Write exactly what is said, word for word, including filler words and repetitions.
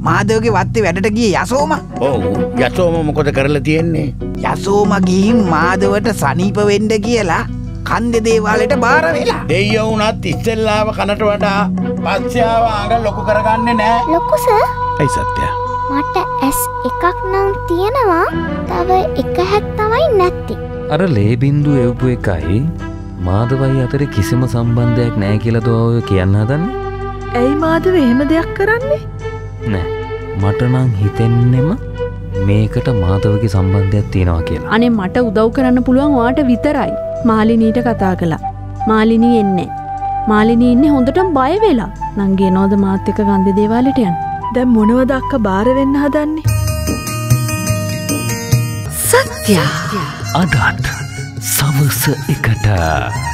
මාධවගේ වත්තේ වැඩට ගියේ යසෝම. ඔව් යසෝම මොකද කරලා තියෙන්නේ? යසෝම ගිහින් මාධවට සනීප වෙන්න කියලා කන්දේ දේවාලයට බාර වෙලා. දෙයියෝ උනත් ඉස්සෙල්ලාව කනට වඩා පස්සේ ආව අඟ ලොකු කරගන්නේ නැහැ. ලොකු සර්. අයි සත්‍ය. මට ඇස් එකක් නම් තියෙනවා. තව එක හැක් තමයි නැති. අර ලේ බින්දුව එවපු එකයි මාධවයි අතර කිසිම සම්බන්ධයක් නැහැ කියලා දෝ ඔය කියන්න හදන්නේ. ඇයි මාධව එහෙම දෙයක් කරන්නේ? නෑ. මට නම් හිතෙන්නෙම මේකට මාධවගේ සම්බන්ධයක් තියෙනවා කියලා. අනේ මට උදව් කරන්න පුළුවන් ඔයාට විතරයි. මාලිනීට කතා කළා. මාලිනී එන්නේ. මාලිනී ඉන්නේ හොඳටම බය වෙලා. නංගි එනවද මාත් එක්ක ගන්දේ දේවාලෙට යන්න? දැන් මොනවද අක්කා බාර වෙන්න හදන්නේ? සත්‍ය. අදත් සවස එකට